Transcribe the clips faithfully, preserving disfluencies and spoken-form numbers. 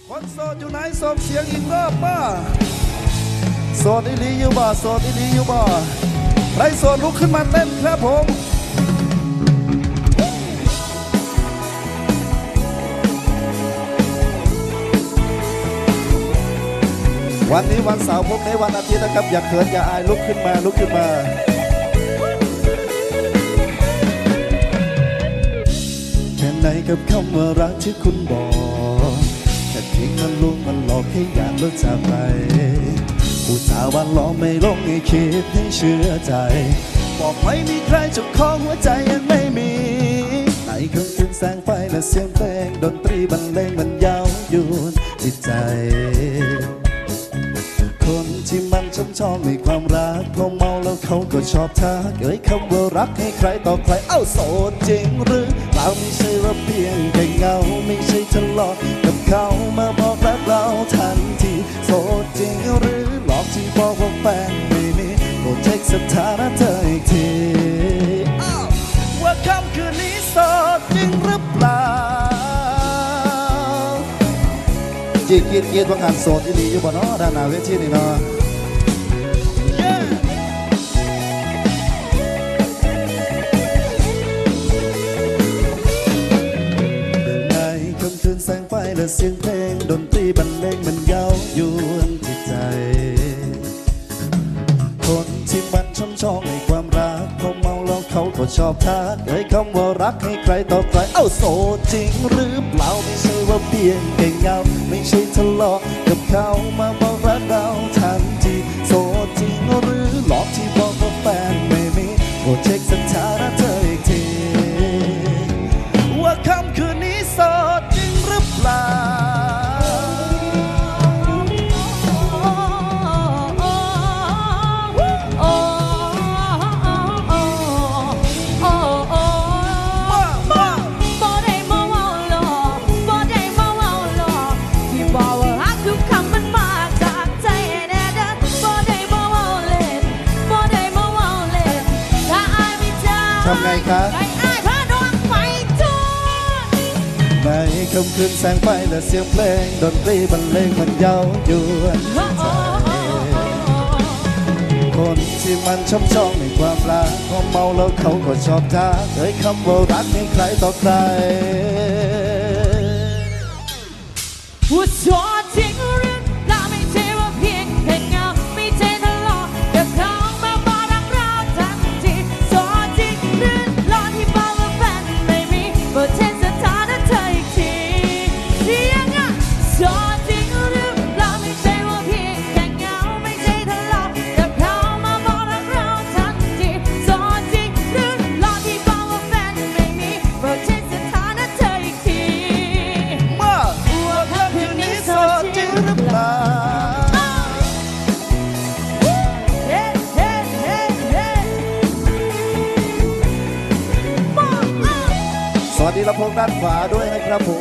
คนโสดอยู่ไหนส่งเสียงอีกรอบมาโสดอีหลีอยู่บ่โสดอีหลีอยู่บ่ใครโสดลุกขึ้นมาเต้นครับผมวันนี้วันเสาร์พวกนี้วันอาทิตย์นะครับอย่าเขินอย่าอายลุกขึ้นมาลุกขึ้นมาแค่ไหนกับคำว่ารักที่คุณบอกแค่ทิ้งมันลวงมันหลอกให้อยากเลิกจากไปผู้สาววันหลอกไม่ลงให้คิดให้เชื่อใจบอกไม่มีใครเจ้าของหัวใจยังไม่มีในค่ำคืนแสงไฟและเสียงเพลงดนตรีบรรเลงมันเย้ายวนจิตใจคนที่มันชมชอบในความรักพอเมาแล้วเขาก็ชอบทักเอ่ยคำว่ารักให้ใครต่อใครเอ้าโสดจริงหรือเปล่าไม่ใช่ว่าเพียงแค่เงาไม่ใช่ทะเลาะกับเขามาบอกรักเราทันทีโสดจริงหรือหลอกที่บอกว่าแฟนไม่มีโปรดเช็คสถานะเธออีกทีว่าค่ำคืนนี้โสดจริงหรือเปล่าจีกีดกีดว่างานโสดอีหลีอยู่บ่เนาะด้านหน้าเวทีนี่เนาะในค่ำคืนแสงไฟและเสียงเพลงดนตรีบรรเลงมันเย้ายวนจิตใจคนที่มันช่ำชองในความรักเขาเมาแล้วเขาก็ชอบทักเอ่ยคำว่ารักให้ใครต่อใครเอ้าโสดจริงหรือเปล่าไม่ใช่ว่าเพียงแค่เงาไม่ใช่ทะเลาะกับเขามาบอกรักเราทันทีโสดจริงหรือหลอกที่บอกว่าแฟนไม่มีโปรดเช็คสถานะเธออีกทีว่าค่ำคืนนี้โสดจริงหรือเปล่าทำไงครับในค่ำคืนแสงไฟและเสียงเพลงดนตรีบรรเลงมันเย้ายวนคนที่มันชอบชองในความรักพอเมาแล้วเขาก็ชอบทักเอ่ยคำว่ารักให้ใครต่อใครว่าโสดจริงหรือเปล่าไม่ใช่ว่าเพียงแค่เงาไม่ใช่ทะเลาะกับเขามาบอกรักเราทันทีโสดจริงหรือหลอกที่บอกว่าแฟนไม่มีโปรดเช็คสถานะเธออีกทียังไงโสดจริงหรือเปล่าไม่ใช่ว่าเพียงแค่เงาไม่ใช่ทะเลาะกับเขามาบอกรักเราทันทีโสดจริงหรือหลอกที่บอกว่าแฟนไม่มีโปรดเช็คสถานะเธออีกทีมาว่าค่ำคืนนี้โสดจริงหรือเปล่าสวัสดีลำโพงด้านขวาด้วยนะครับผม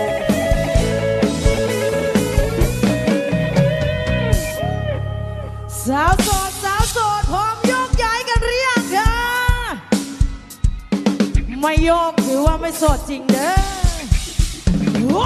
สาวโสดสาวโสดพร้อมโยกย้ายกันหรือยังคะไม่โยกถือว่าไม่โสดจริงเด้อ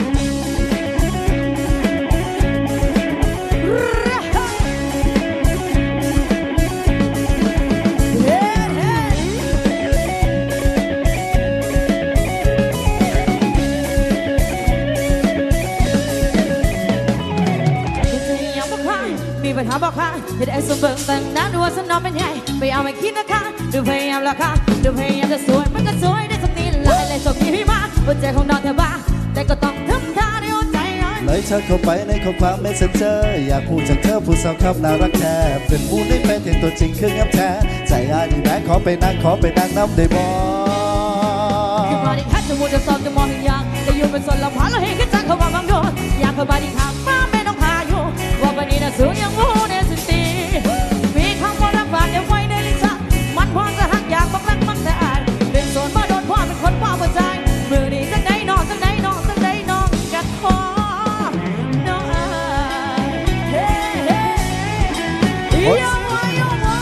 ปัญหาบอกค่ะเหตุไอ้สมบูรณ์ตั้งนานดูว่าสนองเป็นใหญ่ไม่เอาไม่คิดนะคะดูพยายามละค่ะดูพยายามจะสวยมันก็สวยได้สักนิดลายเลยจบที่พี่มาหัวใจของนอนเธอบ้าแต่ก็ต้องทำท่าในหัวใจเลยเธอเข้าไปในข้อความเมสเซนเจอร์อยากพูดจากเธอผู้สาวครับน่ารักแท้เป็นผู้ได้เป็นเห็นตัวจริงคืองับแท้ใจอายดีแม้ขอไปนั่งขอไปนั่งน้ำได้บ่คือมาดิคัดจะมูจะสอบจะมองเห็นยังแต่อยู่เป็นส่วนละพันเราเห็นขึ้นจากเขาว่าบางโดนอยากเข้ามาดิทางมาไม่ต้องพาอยู่ว่าวันนี้น่ะสูงยังโง่เนี่ยสิตีมีคำว่ารักฝากเก็บไว้ในลิ้นชักมันพอจะหักอยากบอกรักมันแต่อาจเป็นส่วนมาโดนพ่อเป็นคนว่าหัวใจมือนี้จังไหนนอนจังไหนนอนจังไหนนอนกัดคอน้องอาเฮ้เฮ้ยองวะยองวะ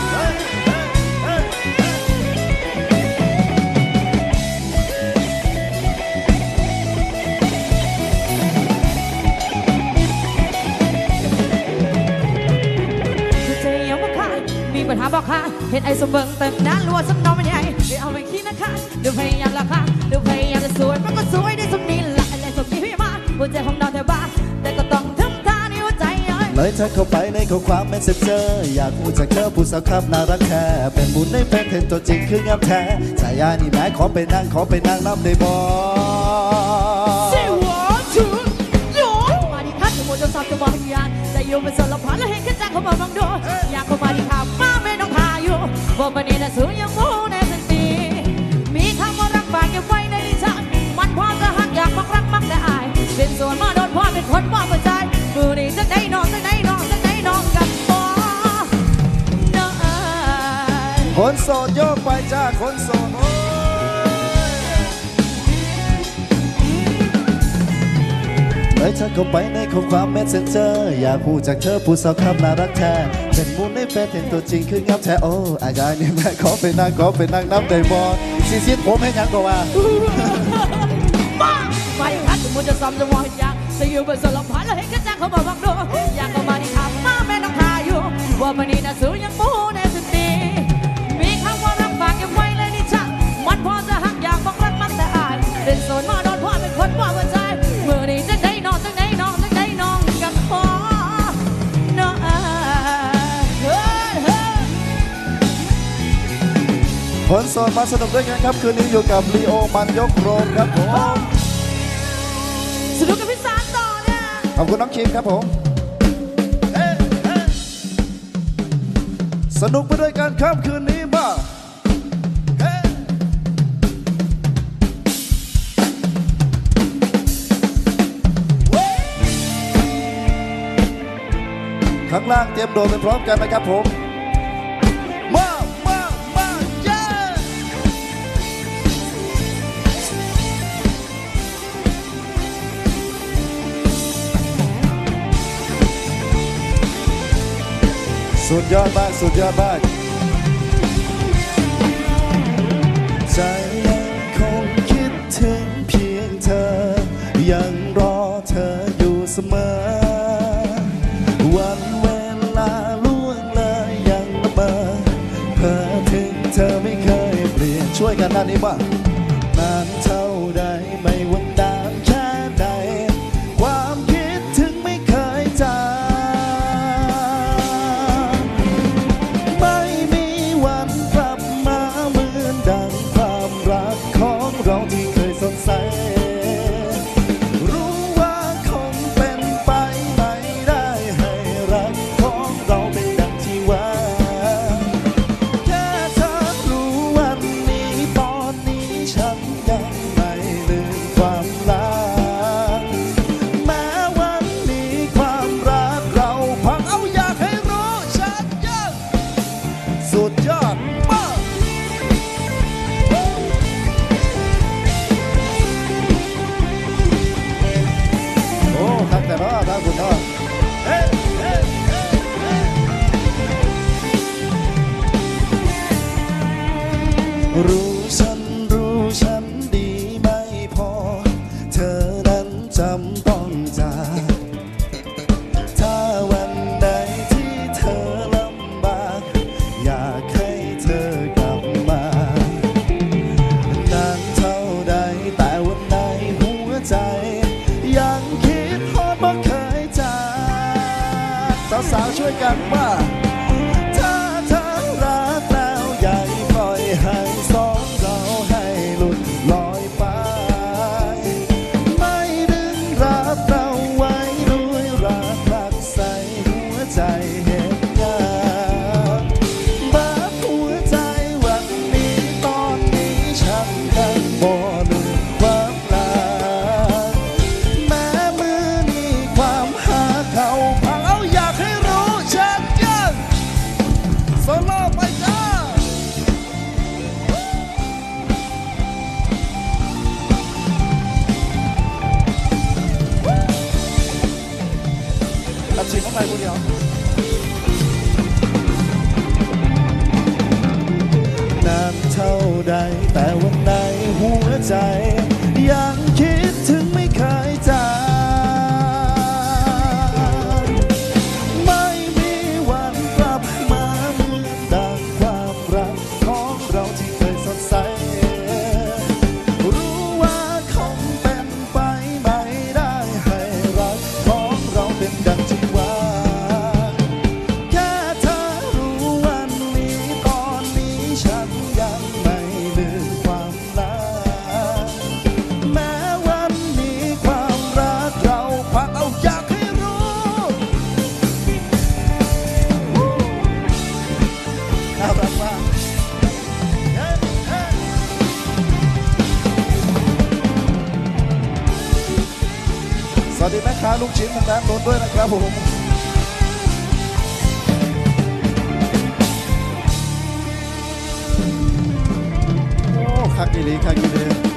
ค่ะเห็นไอ้สมเบิงเต็มหน้าลัวสำนองมันใหญ่เดี๋ยวเอาไปคิดนะคะเดี๋ยวพยายามละค่ะเดี๋ยวพยายามจะสวยมันก็สวยได้สมนี้ละไอ้สมนี้พี่มาหัวใจของนอนแต่บ้าแต่ก็ต้องทำท่าในหัวใจเลยเธอเข้าไปในข้อความเมสเซนเจอร์อยากพูดจากเธอผู้สาวครับน่ารักแค่เป็นบุญในแฟนเห็นตัวจริงคืองามแท้สายยานี่แม้ขอไปนั่งขอไปนั่งน้ำได้บ่สิหัวชุดโยมาดิคัดจะหมดจะสับจะบอกยานแต่อยู่เป็นสารพัดแล้วเห็นแค่จังเขาบอกบังโดอยากเข้ามาดิครับมาไม่ต้องพาอยู่บอกวันนี้นะสูงยังมูในสันติมีคำว่ารักฝากเก็บไว้ในลิ้นชักมันพอจะหักอยากมักรักมักแต่อายเป็นส่วนมาโดนพ่อเป็นคนมอบหัวใจมือนี้จะได้นอนจะได้นอนจะได้นอนกับพ่อน้อยคนโสดโยกไปจ้าคนโสดเลยเธอเข้าไปในข้อความเมสเซนเจอร์อยากพูดจากเธอผู้สาวครับน่ารักแท้เป็นมูลในแฟนเห็นตัวจริงคืองามแท้โอ้อายายนี่แม่ขอไปนั่งขอไปนั่งน้ำได้บ่ซีซีผมให้ยังก็ว่ามาไม่ทันสมมติจะซ้ำจะวางอยากจะอยู่เป็นสารพัดแล้วเห็นแค่จังเขาบอกบังโดอยากเข้ามาดิครับมาแม่ต้องพาอยู่ว่าวันนี้นะสูงยังมูในสันติมีคำว่ารักฝากเก็บไว้เลยนี่ชักมันพอจะหักอยากบอกรักมักแต่อายเป็นส่วนมาโดนพ่อเป็นคนว่าหัวใจมือนี้จะได้นอนจะได้นอนจะได้นอนกับพ่อน้องเฮ้เฮ้คนโสดมาสนุกด้วยกันครับคืนนี้อยู่กับลีโอมันยกโรงครับผมสนุกกับพี่สารต่อเนี่ยขอบคุณน้องคิมครับผมสนุกไปด้วยกันครับคืนนี้มาข้างล่างเตรียมโดดไปพร้อมกันนะครับผมมามามาเย้สุดยอดมากสุดยอดมากใจยังคงคิดถึงเพียงเธอยังรอเธออยู่เสมอวันเวลาล่วงเลยยังละเมอเพ้อถึงเธอไม่เคยเปลี่ยนช่วยกันด้านนี้บ้างนานเท่าใดไม่วันนานแค่ใดความคิดถึงไม่เคยจางไม่มีวันกลับมาเหมือนดังความรักของเราที่เคยสดใสสุดยอดมากโอ้ทักแต่รอดทักคุณรอดเฮ้เฮ้รู้ฉันรู้ฉันดีไม่พอเธอนั้นจำต้องจากถ้าวันใดที่เธอลำบากอยากให้เธอกลับมานานเท่าใดแต่วันในหัวใจยังคิดฮอดบ่เคยจากสาวๆช่วยกันว่าถ้าเธอรักแล้วอย่าปล่อยให้สองเราให้หลุดลอยไปไม่ดึงรับเราไว้ด้วยรักรักใส่หัวใจเห็นยากบ้าหัวใจวันนี้ตอนนี้ฉันยังบ่ลืมความรักแม้มือนี้ความหาเขาพังเอาอยากให้รู้ชัดยังโซโล่ไปจ้าตัดชิ้นเข้าไปคนเดียวนานเท่าใดแต่วันในหัวใจยังคิดถึงไม่เคยจางไม่มีวันกลับมาเหมือนดังควลูกชิ้นทางด้านโน้นด้วยนะครับผมโอ้คักอีหลีคักอีหลี